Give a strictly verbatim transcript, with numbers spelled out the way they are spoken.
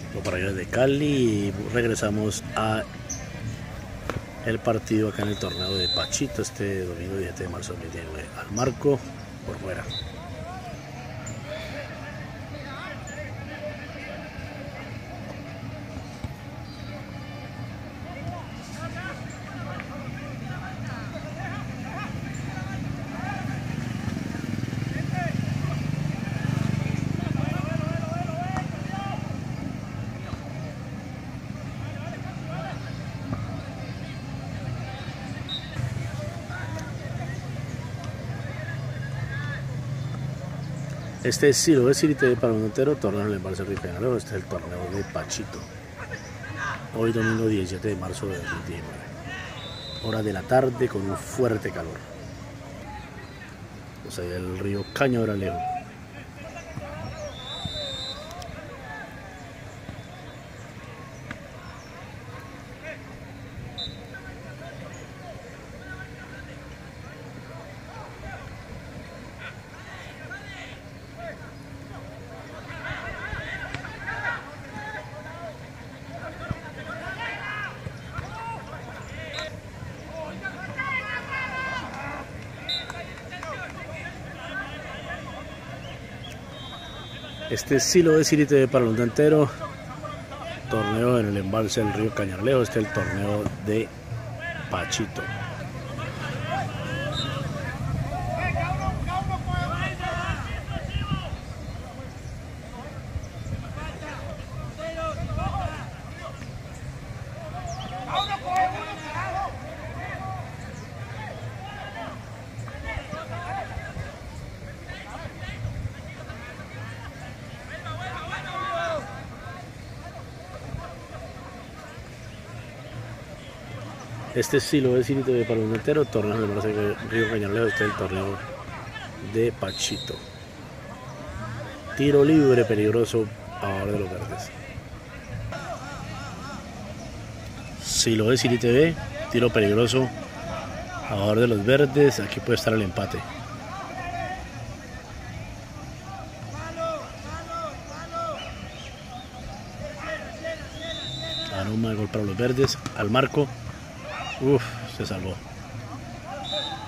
Para allá de Cali y regresamos a el partido acá en el torneo de Pachito este domingo diecisiete de marzo de dos mil diecinueve. Al marco por fuera. Este es Silo de Sirite para un entero, torneo en el Embalse Río Cañarejo. Este es el torneo de Pachito. Hoy domingo diecisiete de marzo de dos mil diecinueve. Hora de la tarde con un fuerte calor. Pues ahí el río Cañarejo. Este es Silo de Sirite para el mundo entero, torneo en el embalse del río Cañarejo. Este es el torneo de Pachito. Este es Silo de Sirite para el mundo entero, torneo en el embalse del río Cañarejo. Este es el torneo de Pachito. Tiro libre peligroso a favor de los verdes. Silo de Sirite B, tiro peligroso a favor de los verdes. Aquí puede estar el empate. Aroma de gol para los verdes. Al marco. Uf, se salvó.